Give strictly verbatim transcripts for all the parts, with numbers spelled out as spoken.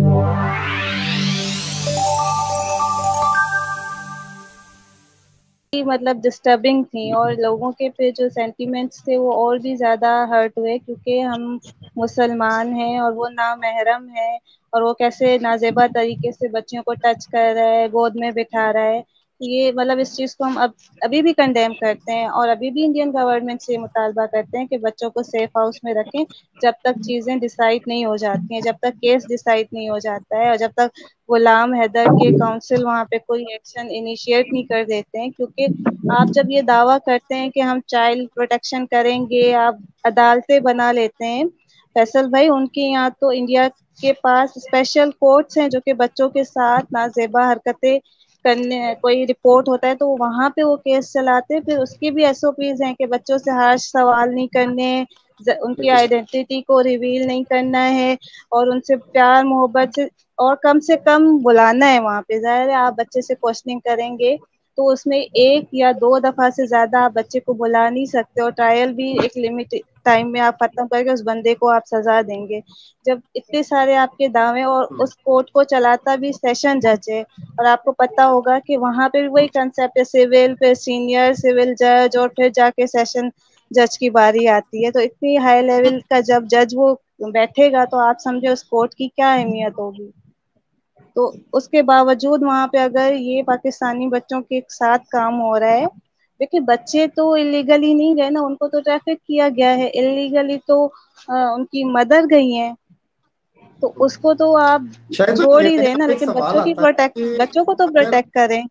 मतलब डिस्टर्बिंग थी और लोगों के पे जो सेंटिमेंट्स थे वो और भी ज़्यादा हर्ट हुए, क्योंकि हम मुसलमान हैं और वो नामहरम है और वो कैसे नाजेबा तरीके से बच्चियों को टच कर रहा है, गोद में बिठा रहा है। ये मतलब इस चीज़ को हम अब अभी भी कंडेम करते हैं और अभी भी इंडियन गवर्नमेंट से मुतालबा करते हैं कि बच्चों को सेफ हाउस में रखें जब तक चीज़ें डिसाइड नहीं हो जाती हैं, जब तक केस डिसाइड नहीं हो जाता है और जब तक गुलाम हैदर के काउंसिल वहाँ पे कोई एक्शन इनिशिएट नहीं कर देते हैं। क्योंकि आप जब ये दावा करते हैं कि हम चाइल्ड प्रोटेक्शन करेंगे, आप अदालतें बना लेते हैं फैसल भाई, उनके यहाँ तो इंडिया के पास स्पेशल कोर्ट्स हैं जो कि बच्चों के साथ नाजेबा हरकतें करने कोई रिपोर्ट होता है तो वहां पे वो केस चलाते हैं। फिर उसकी भी एसओपीज हैं कि बच्चों से हार्श सवाल नहीं करने, उनकी आइडेंटिटी को रिवील नहीं करना है और उनसे प्यार मोहब्बत से और कम से कम बुलाना है वहाँ पे। जाहिर है आप बच्चे से क्वेश्चनिंग करेंगे तो उसमें एक या दो दफा से ज्यादा आप बच्चे को बुला नहीं सकते और ट्रायल भी एक लिमिट टाइम में आप खत्म करके उस बंदे को आप सजा देंगे। जब इतने सारे आपके दावे और उस कोर्ट को चलाता भी सेशन जज है और आपको पता होगा कि वहां पे भी वही कंसेप्ट है, सिविल फिर सीनियर सिविल जज और फिर जाके सेशन जज की बारी आती है। तो इतनी हाई लेवल का जब जज वो बैठेगा तो आप समझे उस कोर्ट की क्या अहमियत होगी। तो उसके बावजूद वहां पे अगर ये पाकिस्तानी बच्चों के साथ काम हो रहा है, देखिए बच्चे तो इलीगली नहीं गए ना, उनको तो ट्रैफिक किया गया है, इलीगली तो आ, उनकी मदर गई है, तो उसको तो आप छोड़ ही देना, लेकिन बच्चों की प्रोटेक्ट बच्चों को तो प्रोटेक्ट करें।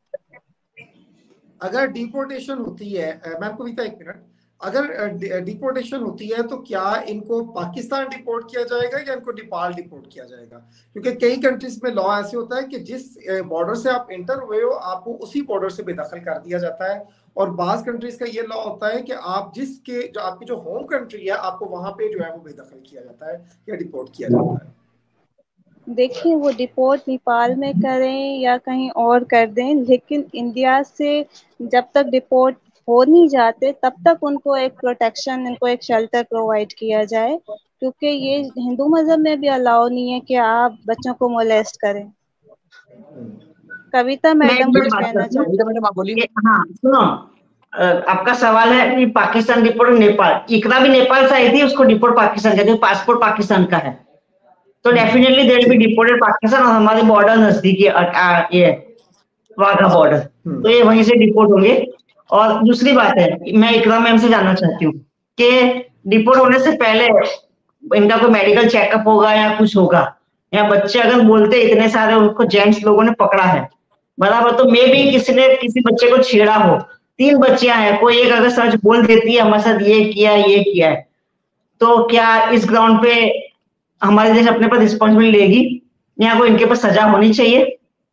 अगर डिपोर्टेशन होती है, मैम कविता एक मिनट, अगर डिपोर्टेशन होती है तो क्या इनको पाकिस्तान डिपोर्ट किया जाएगा या इनको नेपाल डिपोर्ट किया जाएगा? क्योंकि कई कंट्रीज में लॉ ऐसे होता है कि जिस बॉर्डर से आप इंटर हुए हो आपको उसी बॉर्डर से बेदखल कर दिया जाता है, और बाज कंट्रीज का ये लॉ होता है कि आप जिसके जो आपकी जो होम कंट्री है आपको वहां पे जो है वो बेदखल किया जाता है या डिपोर्ट किया जाता है। देखिए वो डिपोर्ट नेपाल में करें या कहीं और कर दें, लेकिन इंडिया से जब तक डिपोर्ट हो नहीं जाते तब तक उनको एक प्रोटेक्शन, इनको एक शेल्टर प्रोवाइड किया जाए, क्योंकि ये हिंदू मजहब में भी अलाउ नहीं है कि आप बच्चों को मोलेस्ट करें। कविता मैडम कुछ कहना चाहती हैं? हाँ सुनो, आपका सवाल है कि पाकिस्तान डिपोर्ट नेपाल, इकरा भी नेपाल से आई थी, उसको डिपोर्ट पाकिस्तान कहते हैं, पासपोर्ट पाकिस्तान का है, तो definitely there will be deported Pakistan, और हमारे बॉर्डर नजदीक ये वाघा बॉर्डर, तो ये वहीं से डिपोर्ट होंगे। और दूसरी बात है, मैं इकरा मैम से जानना चाहती हूँ कि डिपोर्ट होने से पहले इनका कोई मेडिकल चेकअप होगा या कुछ होगा, या बच्चे अगर बोलते इतने सारे उनको जेंट्स लोगों ने पकड़ा है बराबर, तो मे भी किसी ने किसी बच्चे को छेड़ा हो, तीन बच्चियां हैं, कोई एक अगर सच बोल देती है हमारे साथ ये किया ये किया है, तो क्या इस ग्राउंड पे हमारे देश अपने पर रिस्पॉन्सिबिलिटी लेगी या कोई इनके पर सजा होनी चाहिए?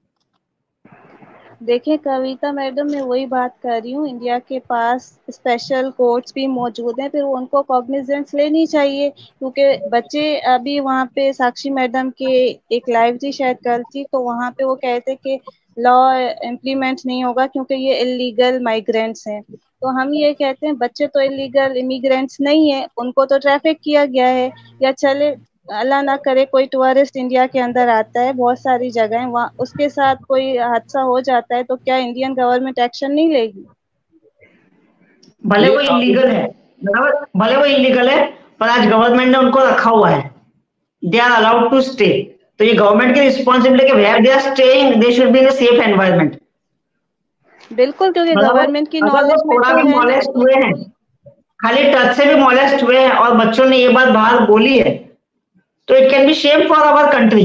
देखिए कविता मैडम, मैं वही बात कर रही हूँ, इंडिया के पास स्पेशल कोर्ट्स भी मौजूद हैं, फिर उनको कॉग्निजेंस लेनी चाहिए, क्योंकि बच्चे अभी वहाँ पे साक्षी मैडम के एक लाइव थी शायद कल थी, तो वहाँ पे वो कहते कि लॉ इम्प्लीमेंट नहीं होगा क्योंकि ये इलीगल माइग्रेंट्स हैं। तो हम ये कहते हैं बच्चे तो इलीगल इमिग्रेंट्स नहीं है, उनको तो ट्रैफिक किया गया है, या चले अल्लाह ना करे कोई टूरिस्ट इंडिया के अंदर आता है, बहुत सारी जगह है वहाँ, उसके साथ कोई हादसा हो जाता है, तो क्या इंडियन गवर्नमेंट एक्शन नहीं लेगी? भले वो इलीगल है, भले वो इलीगल है, पर आज गवर्नमेंट ने उनको रखा हुआ है, they are allowed to stay, तो ये गवर्नमेंट की रिस्पॉन्सिबिलिटी है, where they are staying they should be in a safe environment. बिल्कुल, क्योंकि गवर्नमेंट की नॉलेज में थोड़ा भी मॉलेस्ट हुए हैं, खाली टच से भी मॉलेस्ट हुए हैं और बच्चों ने ये बात बाहर बोली है, तो it can be shame for our country.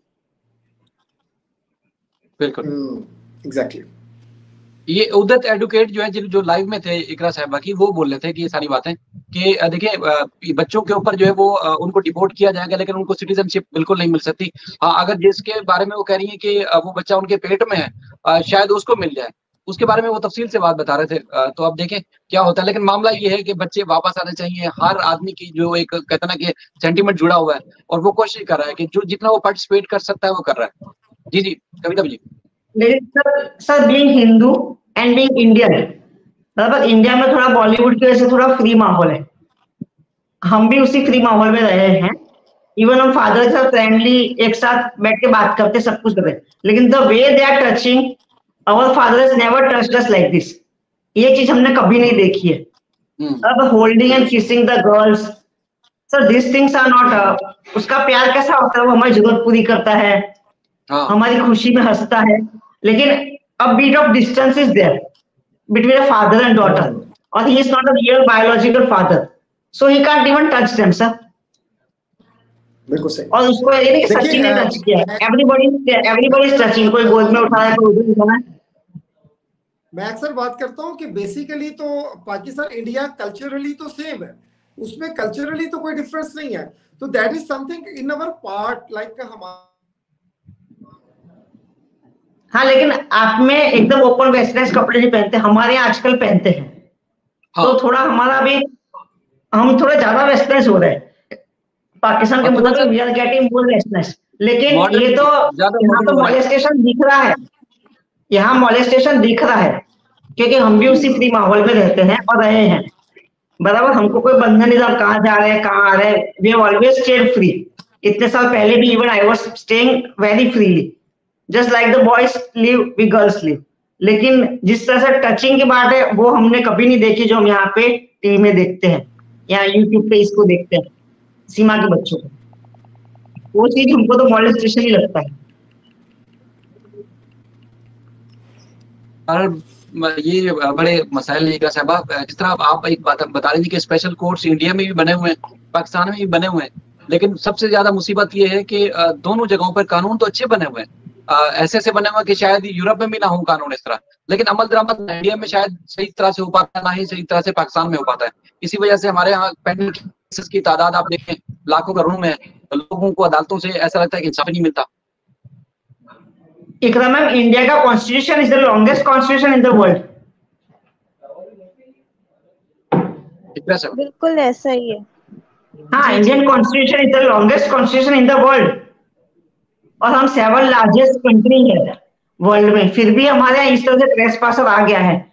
बिल्कुल एग्जैक्टली। ये उद्दत एडवोकेट जो है जो लाइव में थे इकरा साहिबा की, वो बोल रहे थे कि ये सारी बातें कि देखिए बच्चों के ऊपर जो है वो उनको डिपोर्ट किया जाएगा लेकिन उनको सिटीजनशिप बिल्कुल नहीं मिल सकती। हाँ, अगर जिसके बारे में वो कह रही है कि वो बच्चा उनके पेट में है शायद उसको मिल जाए, उसके बारे में वो तफसील से बात बता रहे थे, तो अब देखें क्या होता है। लेकिन मामला ये है कि बच्चे वापस आने चाहिए, हर आदमी की जो एक कहता ना कि सेंटीमेंट जुड़ा हुआ है और वो कोशिश कर रहा है कि जो जितना वो पार्टिसिपेट कर सकता है वो कर रहा है। जी जी कविता जी। लेकिन sir being Hindu and being Indian, मतलब इंडिया में थोड़ा बॉलीवुड की वजह से थोड़ा फ्री माहौल है, हम भी उसी फ्री माहौल में रहे हैं, इवन हम फादर के साथ फ्रेंडली एक साथ बैठ के बात करते, सब कुछ करते, लेकिन the way they are touching our father has never touched us like this, ये चीज हमने कभी नहीं देखी है। अब holding and kissing the girls, so this things are not, उसका प्यार कैसा होता है, वो हमारी जरूरत पूरी करता है, हमारी खुशी में हंसता है, लेकिन a bit of distance is there between a father and daughter, और he is not a real biological father, so he can't even touch them sir. बिल्कुल सही। और उसको ये नहीं कि सचिन ने टच किया, एवरीबॉडी एवरीबॉडी इज टचिंग, कोई गोद में उठा रहा है, कोई उधर उठा रहा है। मैं अक्सर बात करता हूँ कि बेसिकली तो पाकिस्तान इंडिया कल्चरली तो सेम है, उसमें कल्चरली तो कोई डिफरेंस नहीं है, तो that is something in our part like हमारा। हाँ, लेकिन आप में एकदम ओपन वेस्टर्नाइज कपड़े नहीं पहनते, हमारे यहाँ आजकल पहनते हैं। हाँ। तो थोड़ा हमारा भी, हम थोड़ा ज्यादा वेस्टर्नाइज हो रहे हैं पाकिस्तान के मुकाबले, we are getting more westernise, लेकिन ये तो यहाँ तो मॉलेस्टेशन दिख रहा है, यहाँ मॉलेस्टेशन दिख रहा है, क्योंकि हम भी उसी फ्री माहौल में रहते हैं और रहे हैं, बराबर, हमको कोई बंधन नहीं था कहाँ जा रहे हैं कहाँ आ रहे हैं, we have always stayed free. इतने साल पहले भी even I was staying very freely, just like the boys live we girls live, लेकिन जिस तरह से टचिंग की बात है वो हमने कभी नहीं देखी जो हम यहाँ पे टीवी में देखते हैं, यहाँ यूट्यूब पे इसको देखते हैं सीमा के बच्चों को, वो चीज हमको तो मॉलेस्टेशन ही लगता है। और ये बड़े मसाइल है साहब, जिस तरह आप एक बात बता रही थी कि स्पेशल कोर्ट्स इंडिया में भी बने हुए हैं, पाकिस्तान में भी बने हुए हैं, लेकिन सबसे ज्यादा मुसीबत ये है कि दोनों जगहों पर कानून तो अच्छे बने हुए हैं, ऐसे ऐसे बने हुए कि शायद यूरोप में भी ना हो कानून इस तरह, लेकिन अमल दरामद इंडिया में शायद सही तरह से हो पाता है, ना ही सही तरह से पाकिस्तान में हो पाता है। इसी वजह से हमारे यहाँ पेंडिंग केसेस की तादाद आप देखें लाखों करोड़ों में, लोगों को अदालतों से ऐसा लगता है कि इंसाफ नहीं मिलता। इकरा मैम, इंडिया का constitution is the longest constitution in the world. बिल्कुल ऐसा ही है। हाँ, Indian constitution is the longest constitution in the world, और हम सेवन लार्जेस्ट कंट्री है वर्ल्ड में, फिर भी हमारे यहाँ इस तरह से ट्रेसपासर आ गया है।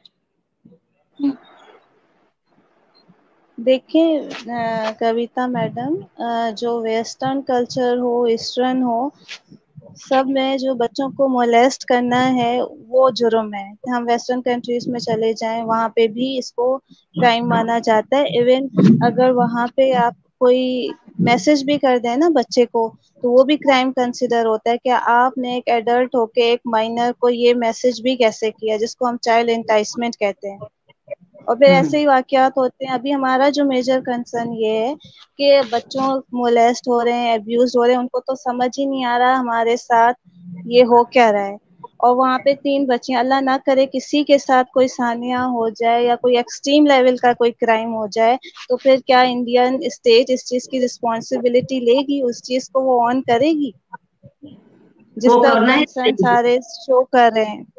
देखिए कविता मैडम, जो वेस्टर्न कल्चर हो ईस्टर्न हो, सब में जो बच्चों को मोलेस्ट करना है वो जुर्म है। हम वेस्टर्न कंट्रीज में चले जाएं, वहाँ पे भी इसको क्राइम माना जाता है। इवन अगर वहाँ पे आप कोई मैसेज भी कर दें ना बच्चे को, तो वो भी क्राइम कंसिडर होता है कि आपने एक एडल्ट होके एक माइनर को ये मैसेज भी कैसे किया, जिसको हम चाइल्ड एंटाइसमेंट कहते हैं। और फिर ऐसे ही वाकयात होते हैं। अभी हमारा जो मेजर कंसर्न ये है कि बच्चों मोलेस्ट हो रहे हैं, अब्यूज हो रहे हैं, उनको तो समझ ही नहीं आ रहा हमारे साथ ये हो क्या रहा है। और वहाँ पे तीन बच्चे, अल्लाह ना करे किसी के साथ कोई सानिया हो जाए या कोई एक्सट्रीम लेवल का कोई क्राइम हो जाए, तो फिर क्या इंडियन स्टेट इस चीज की रिस्पॉन्सिबिलिटी लेगी, उस चीज को वो ऑन करेगी? जिस तरह कंसर्न सारे शो कर रहे हैं,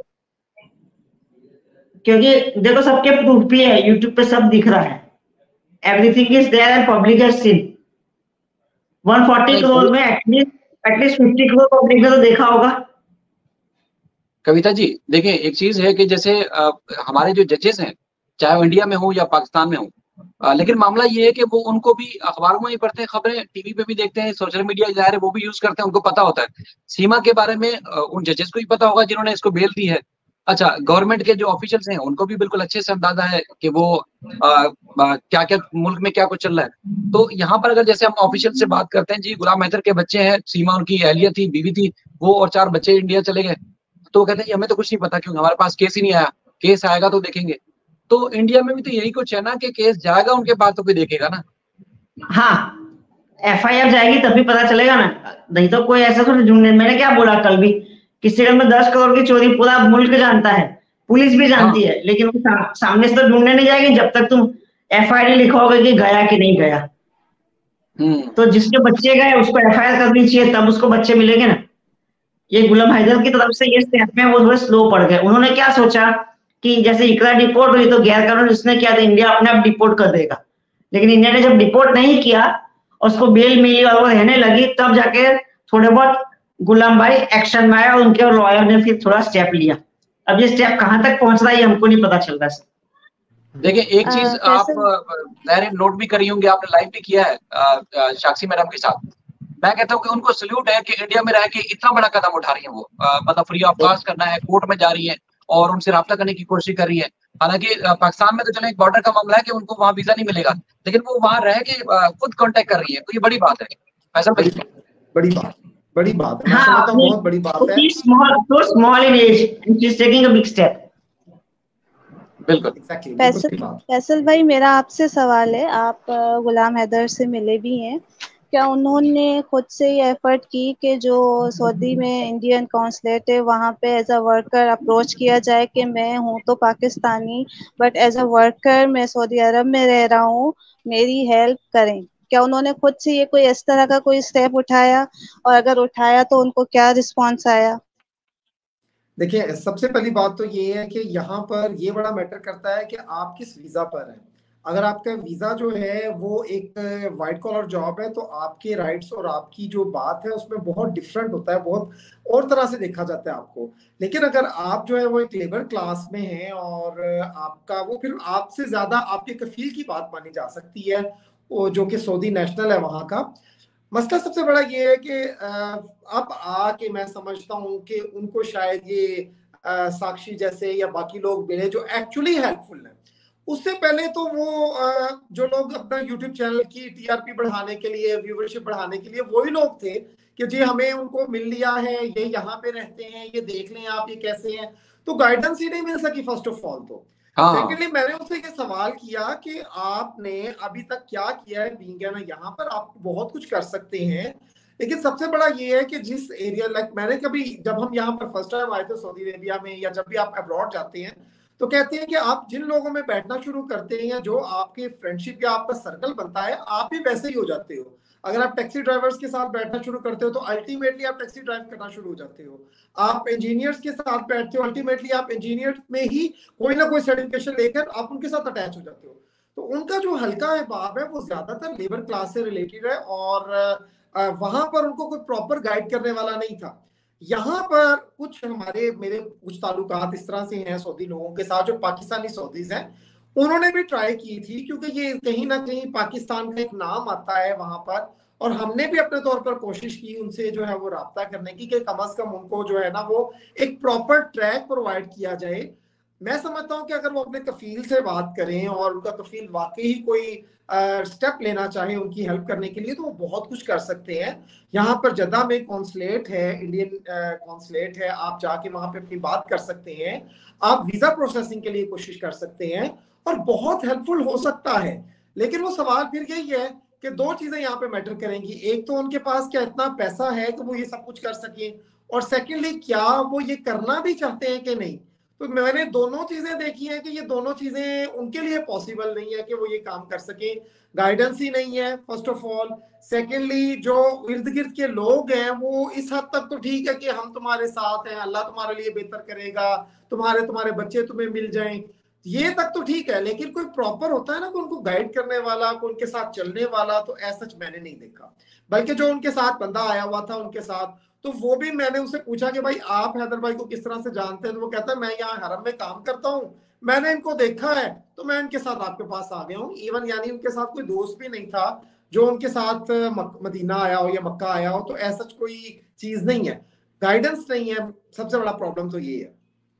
क्योंकि देखो सबके प्रूफ भी है, यूट्यूब पे सब दिख रहा है, everything is there and public has seen. एक सौ चालीस करोड़ में एटलीस्ट एटलीस्ट पचास करोड़ पब्लिक ने तो देखा होगा। कविता जी देखिए, एक चीज है कि जैसे आ, हमारे जो जजेस हैं, चाहे वो इंडिया में हो या पाकिस्तान में हो, आ, लेकिन मामला ये है कि वो उनको भी अखबारों में ही पढ़ते हैं, खबरें टीवी पे भी देखते हैं, सोशल मीडिया जाहिर है वो भी यूज करते हैं, उनको पता होता है। सीमा के बारे में आ, उन जजेस को ही पता होगा जिन्होंने इसको बेल दी है। अच्छा, गवर्नमेंट के जो ऑफिशियल्स हैं उनको भी बिल्कुल अच्छे से अंदाजा है कि वो आ, आ, क्या क्या मुल्क में क्या कुछ चल रहा है। तो यहाँ पर अगर जैसे हम ऑफिशियल से बात करते हैं, जी गुलाम हैदर के बच्चे हैं, सीमा उनकी अहलिया थी, बीवी थी, वो और चार बच्चे इंडिया चले गए, तो कहते हैं हमें तो कुछ नहीं पता क्योंकि हमारे पास केस ही नहीं आया, केस आएगा तो देखेंगे। तो इंडिया में भी तो यही कुछ है ना कि केस जाएगा उनके पास तो कोई देखेगा ना। हाँ, एफ आई आर जाएगी तभी पता चलेगा ना, नहीं तो कोई ऐसा थोड़ी ढूंढने। मैंने क्या बोला कल भी, किसी घर में दस करोड़ की चोरी पूरा मुल्क जानता है, पुलिस भी जानती हाँ। है, लेकिन वो सा, सामने से तो ढूंढने नहीं जाएगी जब तक तुम एफ आई आर लिखोगे कि गया कि नहीं गया। तो जिसके बच्चे गए उसको एफ आई आर करनी चाहिए, तब उसको बच्चे मिलेंगे ना। ये गुलाम हैदर की तरफ से ये स्टेप में वो थोड़े स्लो पड़ गए। उन्होंने क्या सोचा कि जैसे इकरा डिपोर्ट हुई तो गैर कानूनी उसने किया तो इंडिया अपने आप डिपोर्ट कर देगा, लेकिन इंडिया ने जब डिपोर्ट नहीं किया, उसको बेल मिली और वो रहने लगी, तब जाके थोड़े बहुत गुलाम भाई एक्शन में आया और उनके लॉयर ने फिर थोड़ा स्टेप लिया। अब ये स्टेप कहां तक पहुंच रहा है ये हमको नहीं पता चल रहा है। देखिए एक चीज आप नोट भी करी होंगी, आपने लाइव भी किया है साक्षी मैडम के साथ, मैं कहता हूँ कि उनको सल्यूट है कि इंडिया में रह के इतना बड़ा कदम उठा रही है वो, आ, मतलब फ्री ऑफ कॉस्ट करना है, कोर्ट में जा रही है और उनसे राब्ता करने की कोशिश कर रही है। हालांकि पाकिस्तान में तो चलो एक बॉर्डर का मामला है कि उनको वहां वीजा नहीं मिलेगा, लेकिन वो वहां रह के खुद कांटेक्ट कर रही है, तो ये बड़ी बात है। फैसल भाई, बड़ी बात बड़ी बात मैं हाँ, समझता हूँ बहुत बड़ी बात है। Small so small in age and she's taking a big step. बिल्कुल exactly, फैसल बिल्कुल बात। फैसल भाई, मेरा आपसे सवाल है, आप अ, गुलाम हैदर से मिले भी हैं, क्या उन्होंने खुद से ही एफर्ट की कि जो सऊदी में इंडियन कॉन्सुलेट है वहाँ पे एज अ वर्कर अप्रोच किया जाए कि मैं हूँ तो Pakistani but as a worker मैं सऊदी अरब में रह रहा हूँ, मेरी हेल्प करें? क्या उन्होंने खुद से ये कोई इस तरह का कोई स्टेप उठाया, और अगर उठाया तो उनको क्या रिस्पॉन्स आया? देखिए, सबसे पहली बात तो ये है कि यहाँ पर ये बड़ा मैटर करता है कि आप किस वीजा पर हैं। अगर आपका वीजा जो है वो एक वाइट कॉलर जॉब है तो आपके राइट्स और आपकी जो बात है उसमें बहुत डिफरेंट होता है, बहुत और तरह से देखा जाता है आपको। लेकिन अगर आप जो है वो एक लेबर क्लास में हैं और आपका वो, फिर आपसे ज्यादा आपके कफील की बात मानी जा सकती है, वो जो कि सऊदी नेशनल है वहाँ का। मसला सबसे बड़ा ये है कि अब आके मैं समझता हूँ कि उनको शायद ये आ, साक्षी जैसे या बाकी लोग मिले जो एक्चुअली हेल्पफुल हैं। उससे पहले तो वो आ, जो लोग अपना यूट्यूब चैनल की टीआरपी बढ़ाने के लिए, व्यूवरशिप बढ़ाने के लिए, वही लोग थे कि जी हमें उनको मिल लिया है, ये यहाँ पे रहते हैं, ये देख लें आप ये कैसे हैं। तो गाइडेंस ही नहीं मिल सकी फर्स्ट ऑफ ऑल। तो सेकेंडली मैंने उससे ये सवाल किया कि आपने अभी तक क्या किया है बीइंग ना यहाँ पर, आप बहुत कुछ कर सकते हैं, लेकिन सबसे बड़ा ये है कि जिस एरिया, लाइक मैंने कभी, जब हम यहाँ पर फर्स्ट टाइम आए थे सऊदी अरेबिया में, या जब भी आप अब्रॉड जाते हैं तो कहते हैं कि आप जिन लोगों में बैठना शुरू करते हैं या जो आपके फ्रेंडशिप या आपका सर्कल बनता है, आप भी वैसे ही हो जाते हो। अगर आप टैक्सी ड्राइवर्स के साथ बैठना शुरू करते हो तो अल्टीमेटली आप टैक्सी ड्राइव करना शुरू हो जाते हो। आप इंजीनियर्स के साथ बैठते हो, अल्टीमेटली आप इंजीनियर में ही कोई ना कोई सर्टिफिकेशन लेकर आप उनके साथ अटैच हो जाते हो। तो उनका जो हल्का है भाव है वो ज्यादातर लेबर क्लास से रिलेटेड है और वहां पर उनको कोई प्रॉपर गाइड करने वाला नहीं था। यहाँ पर कुछ हमारे मेरे कुछ ताल्लुकात इस तरह से हैं सऊदी लोगों के साथ जो पाकिस्तानी सऊदीज हैं, उन्होंने भी ट्राई की थी, क्योंकि ये कहीं ना कहीं पाकिस्तान का एक नाम आता है वहां पर, और हमने भी अपने तौर पर कोशिश की उनसे जो है वो राब्ता करने की कि कम अज कम उनको जो है ना वो एक प्रॉपर ट्रैक प्रोवाइड किया जाए। मैं समझता हूँ कि अगर वो अपने कफील से बात करें और उनका कफील वाकई ही कोई स्टेप uh, लेना चाहे उनकी हेल्प करने के लिए, तो वो बहुत कुछ कर सकते हैं। यहाँ पर जद्दा में कॉन्सुलेट है, इंडियन कॉन्सुलेट uh, है, आप जाके वहां पे अपनी बात कर सकते हैं, आप वीजा प्रोसेसिंग के लिए कोशिश कर सकते हैं और बहुत हेल्पफुल हो सकता है। लेकिन वो सवाल फिर यही है कि दो चीजें यहाँ पे मैटर करेंगी, एक तो उनके पास क्या इतना पैसा है कि वो ये सब कुछ कर सके, और सेकेंडली क्या वो ये करना भी चाहते हैं कि नहीं। तो मैंने दोनों चीजें देखी हैं कि ये दोनों चीजें उनके लिए पॉसिबल नहीं है कि वो ये काम कर सके। गाइडेंस ही नहीं है फर्स्ट ऑफ ऑल, सेकेंडली जो इर्द गिर्द के लोग हैं वो इस हद तक तो ठीक है कि हम तुम्हारे साथ हैं, अल्लाह तुम्हारे लिए बेहतर करेगा, तुम्हारे तुम्हारे बच्चे तुम्हें मिल जाएं, ये तक तो ठीक है। लेकिन कोई प्रॉपर होता है ना कि उनको गाइड करने वाला, कोई उनके साथ चलने वाला, तो ऐसा मैंने नहीं देखा। बल्कि जो उनके साथ बंदा आया हुआ था उनके साथ, तो वो भी मैंने उससे पूछा कि भाई आप हैदर भाई को किस तरह से जानते हैं, तो वो कहता है मैं यहाँ हरम में काम करता हूँ, मैंने इनको देखा है तो मैं इनके साथ आपके पास आ गया हूँ। इवन यानी उनके साथ कोई दोस्त भी नहीं था जो उनके साथ मदीना आया हो या मक्का आया हो, तो ऐसा कोई चीज नहीं है, गाइडेंस नहीं है। सबसे बड़ा प्रॉब्लम तो ये है।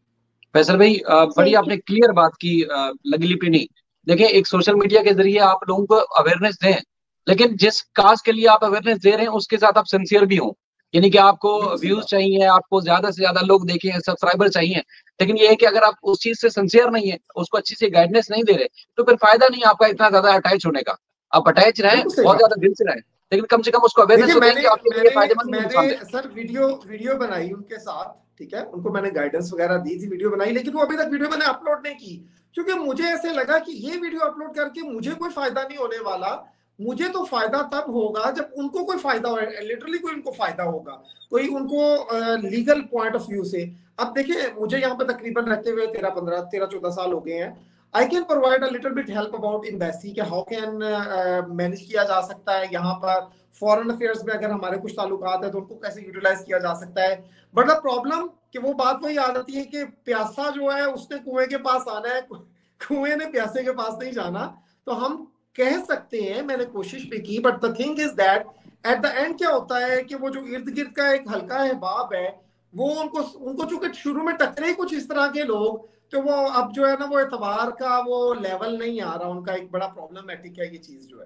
फैसल भाई, बड़ी आपने क्लियर बात की, लगी लिपी नहीं। देखिए, एक सोशल मीडिया के जरिए आप लोगों को अवेयरनेस दें, लेकिन जिस काज के लिए आप अवेयरनेस दे रहे हैं उसके साथ आप सिंसियर भी हों। यानी कि आपको व्यूज चाहिए, आपको ज्यादा से ज्यादा लोग देखें, सब्सक्राइबर चाहिए, लेकिन ये है कि अगर आप उस चीज से सिंसियर नहीं है, उसको अच्छी से गाइडेंस नहीं दे रहे, तो फिर फायदा नहीं आपका इतना ज्यादा अटैच होने का। आप अटैच रहें, बहुत ज्यादा दिल से रहें, लेकिन कम से कम उसको अवेयरनेस तो दें कि आपके लिए फायदेमंद है, नुकसान है। सर वीडियो वीडियो बनाई उनके साथ, ठीक है, उनको मैंने गाइडेंस वगैरह दी थी, वीडियो बनाई, लेकिन वो अभी तक वीडियो मैंने अपलोड नहीं की, क्योंकि मुझे ऐसे लगा कि ये वीडियो अपलोड करके मुझे कोई फायदा नहीं होने वाला। मुझे तो फायदा तब होगा जब उनको कोई फायदा हो, लिटरली कोई उनको फायदा होगा, कोई उनको लीगल पॉइंट ऑफ व्यू से। अब देखिए, मुझे यहाँ पे तकरीबन रहते हुए तेरह पंद्रह तेरह चौदह साल हो गए हैं। I can provide a little bit help about embassy के हाउ कैन मैनेज किया जा सकता है यहाँ पर, फॉरेन अफेयर्स में अगर हमारे कुछ ताल्लुकात है तो उनको कैसे यूटिलाइज किया जा सकता है। बट द प्रॉब्लम कि वो बात वही आ जाती है कि प्यासा जो है उसने कुएं के पास आना है, कुएं ने प्यासे के पास नहीं जाना। तो हम कह सकते हैं, मैंने कोशिश भी की, but the thing is that at the end क्या होता है कि वो जो इर्द गिर्द का एक हल्का है बाब है, वो उनको उनको चूंकि शुरू में टकरे कुछ इस तरह के लोग, तो वो अब जो है ना वो एतबार का वो लेवल नहीं आ रहा उनका, एक बड़ा प्रॉब्लमेटिक है ये चीज जो है।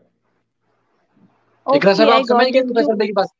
इकरा साहब ओके, आप आई गॉट समझ गए इट। फैसल भाई की बात?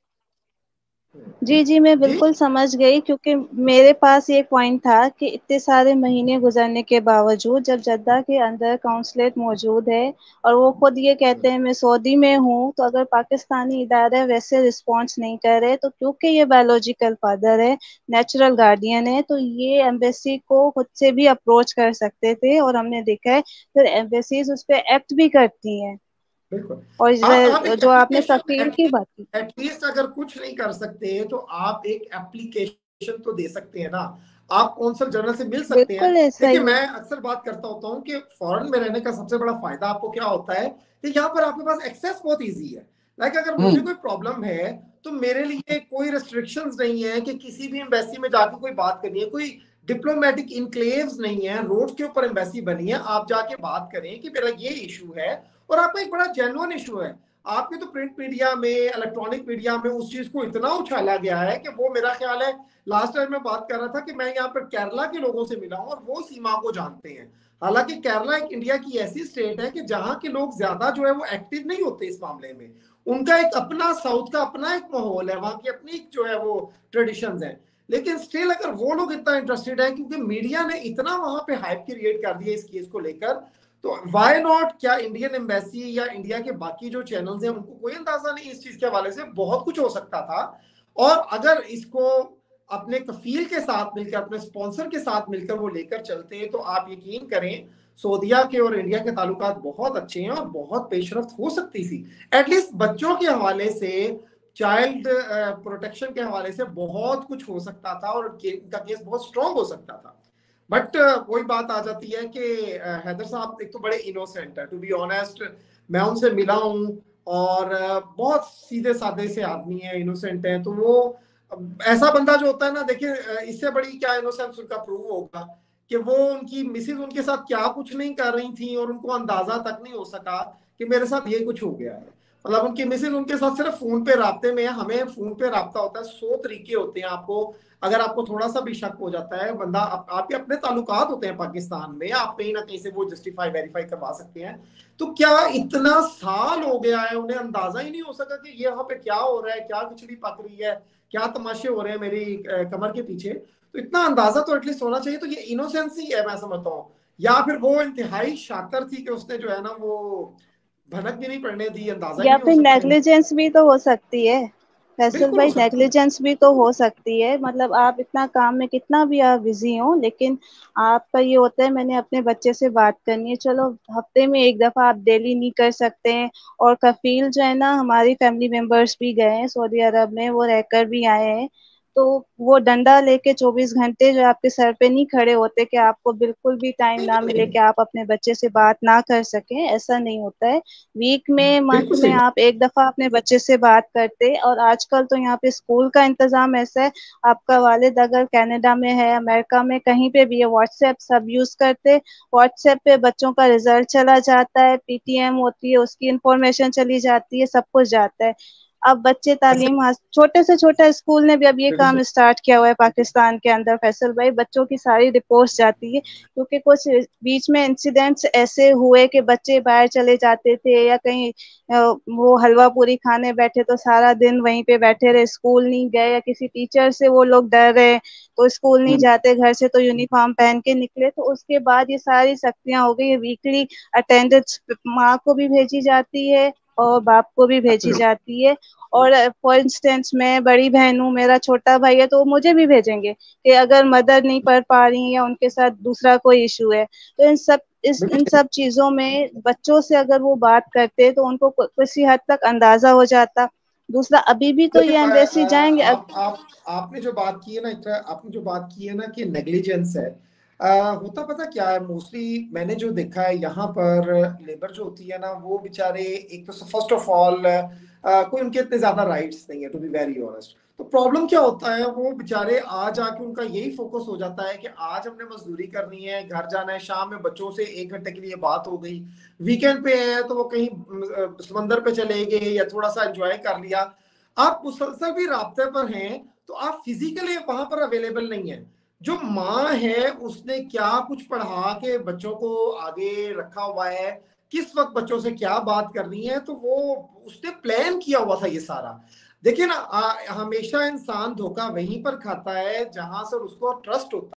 जी जी, मैं जी बिल्कुल समझ गई, क्योंकि मेरे पास ये पॉइंट था कि इतने सारे महीने गुजरने के बावजूद जब जद्दा के अंदर काउंसलेट मौजूद है और वो खुद ये कहते हैं मैं सऊदी में हूँ, तो अगर पाकिस्तानी इदारे वैसे रिस्पॉन्स नहीं कर रहे, तो क्योंकि ये बायोलॉजिकल फादर है, नेचुरल गार्डियन है, तो ये एम्बेसी को खुद से भी अप्रोच कर सकते थे, और हमने देखा है फिर एम्बेसीज उस पर एक्ट भी करती हैं। बिल्कुल। और आप आप एक जो आपने एप्लीकेशन कफील की बात की, एटलीस्ट अगर कुछ नहीं कर सकते तो आप एक एप्लीकेशन तो दे सकते हैं ना, आप कौंसल जनरल से मिल सकते हैं। बिल्कुल ऐसा देखिए ही है। मैं अक्सर बात करता होता हूँ कि फॉरेन में रहने का सबसे बड़ा फायदा आपको क्या होता है कि यहाँ पर आपके पास एक्सेस बहुत इजी है। लाइक अगर मुझे हम्म कोई प्रॉब्लम है तो मेरे लिए कोई रेस्ट्रिक्शंस नहीं है कि किसी भी एम्बेसी में जाके कोई बात करनी है, कोई डिप्लोमेटिक इनक्लेव्स नहीं है, रोड के ऊपर एम्बेसी बनी है, आप जाके बात करें कि मेरा ये इशू है और आपका एक बड़ा जेन्युइन इशू है। आपके तो प्रिंट मीडिया में, इलेक्ट्रॉनिक मीडिया में उस चीज को इतना उछाला गया है कि वो मेरा ख्याल है, लास्ट टाइम मैं बात कर रहा था कि मैं यहाँ पर केरला के लोगों से मिला हूं और वो सीमा को जानते हैं। हालांकि केरला एक इंडिया की ऐसी स्टेट है कि जहां के लोग ज्यादा जो है वो एक्टिव नहीं होते इस मामले में, उनका एक अपना साउथ का अपना एक माहौल है, वहां की अपनी जो है वो ट्रेडिशंस है। लेकिन स्टिल अगर वो लोग इतना इंटरेस्टेड है क्योंकि मीडिया ने इतना वहां पे हाइप क्रिएट कर दिया इस केस को लेकर, तो वाई नॉट, क्या इंडियन एम्बेसी या इंडिया के बाकी जो चैनल्स हैं उनको कोई अंदाजा नहीं इस चीज के हवाले से, बहुत कुछ हो सकता था। और अगर इसको अपने कफील के साथ मिलकर, अपने स्पॉन्सर के साथ मिलकर वो लेकर चलते हैं, तो आप यकीन करें सऊदीया के और इंडिया के ताल्लुकात बहुत अच्छे हैं और बहुत पेशरफ्त हो सकती थी। एटलीस्ट बच्चों के हवाले से, चाइल्ड प्रोटेक्शन के हवाले से बहुत कुछ हो सकता था और इनका केस बहुत स्ट्रॉन्ग हो सकता था। बट वही बात आ जाती है कि हैदर साहब एक तो बड़े इनोसेंट है, टू बी ऑनेस्ट। मैं उनसे मिला हूँ और बहुत सीधे साधे से आदमी है, इनोसेंट है। तो वो ऐसा बंदा जो होता है ना, देखिए इससे बड़ी क्या इनोसेंस उनका प्रूव होगा कि वो उनकी मिसेज उनके साथ क्या कुछ नहीं कर रही थी और उनको अंदाजा तक नहीं हो सका कि मेरे साथ ये कुछ हो गया है। मतलब उनकी मिसेज उनके साथ सिर्फ फोन पे राब्ते में है, हमें फोन पे राब्ता होता है, सौ तरीके होते हैं। आपको अगर आपको थोड़ा सा भी शक हो जाता है, बंदा आप, आपके अपने ताल्लुकात होते हैं पाकिस्तान में, आप कहीं ना कहीं से वो जस्टिफाई वेरीफाई करवा सकते हैं। तो क्या इतना साल हो गया है उन्हें अंदाजा ही नहीं हो सका कि ये यहाँ पे क्या हो रहा है, क्या खिचड़ी पक रही है, क्या तमाशे हो रहे हैं मेरी कमर के पीछे? तो इतना अंदाजा तो एटलीस्ट होना चाहिए। तो ये इनोसेंस ही है मैं समझता हूँ, या फिर वो इंतहाई शातिर थी कि उसने जो है ना वो भनक भी नहीं पड़ने दी, अंदाजा ही या नहीं हो फिर सकता। नेग्लिजेंस भी तो हो सकती है फैसल बिल्कुल हो भाई, सकती है। नेग्लिजेंस भी तो हो सकती है। मतलब आप इतना काम में कितना भी आप बिजी हो, लेकिन आपका ये होता है मैंने अपने बच्चे से बात करनी है, चलो हफ्ते में एक दफा आप डेली नहीं कर सकते हैं। और कफील जो है ना, हमारी फैमिली मेंबर्स भी गए हैं सऊदी अरब में, वो रहकर भी आए हैं। तो वो डंडा लेके चौबीस घंटे जो आपके सर पे नहीं खड़े होते कि आपको बिल्कुल भी टाइम ना नहीं मिले नहीं, कि आप अपने बच्चे से बात ना कर सकें, ऐसा नहीं होता है। वीक में, मंथ बिल्कुल में सही। आप एक दफा अपने बच्चे से बात करते। और आजकल तो यहाँ पे स्कूल का इंतजाम ऐसा है, आपका वालिद अगर कनाडा में है, अमेरिका में, कहीं पे भी है, व्हाट्सएप सब यूज करते। व्हाट्सएप पे बच्चों का रिजल्ट चला जाता है, पीटीएम होती है उसकी इंफॉर्मेशन चली जाती है, सब कुछ जाता है। अब बच्चे अच्छा, तालीम हासिल, छोटे से छोटा स्कूल ने भी अब ये बिल्कुल काम सही। स्टार्ट किया हुआ है पाकिस्तान के अंदर फैसल भाई, बच्चों की सारी रिपोर्ट्स जाती है। क्योंकि कुछ बीच में इंसिडेंट्स ऐसे हुए कि बच्चे बाहर चले जाते थे या कहीं वो हलवा पूरी खाने बैठे तो सारा दिन वहीं पे बैठे रहे, स्कूल नहीं गए, या किसी टीचर से वो लोग डर रहे तो स्कूल नहीं जाते, घर से तो यूनिफॉर्म पहन के निकले। तो उसके बाद ये सारी सख्तियां हो गई, वीकली अटेंडेंस माँ को भी भेजी जाती है और बाप को भी भेजी जाती है। और फॉर इंस्टेंस मैं बड़ी बहन हूँ, मेरा छोटा भाई है, तो वो मुझे भी भेजेंगे कि अगर मदर नहीं पढ़ पा रही या उनके साथ दूसरा कोई इशू है। तो इन सब इस बिल्कुल इन सही। सब चीजों में बच्चों से अगर वो बात करते तो उनको किसी हद तक अंदाजा हो जाता। दूसरा, अभी भी तो लेकिन ये आ, एम्बेसी आ, जाएंगे अग... आप आप आपने जो बात की है ना, इतना आपने जो बात की है ना कि नेग्लिजेंस है, आ, होता पता क्या है, मोस्टली मैंने जो देखा है यहाँ पर लेबर जो होती है ना वो बेचारे, एक तो फर्स्ट ऑफ ऑल कोई उनके इतने ज्यादा राइट्स नहीं है, टू बी वेरी ऑनेस्ट। तो प्रॉब्लम क्या होता है, वो बेचारे आज आके उनका यही फोकस हो जाता है कि आज हमने मजदूरी करनी है, घर जाना है, शाम में बच्चों से एक घंटे के लिए बात हो गई, वीकेंड पे है तो वो कहीं समंदर पे चले गए या थोड़ा सा एंजॉय कर लिया। आप मुसलसल भी राब्ते पर हैं तो आप फिजिकली वहां पर अवेलेबल नहीं है। जो माँ है उसने क्या कुछ पढ़ा के बच्चों को आगे रखा हुआ है, किस वक्त बच्चों से क्या बात करनी है, तो वो उसने प्लान किया हुआ था ये सारा। देखिए ना, आ, हमेशा इंसान धोखा वहीं पर खाता है जहां से उसको ट्रस्ट होता है।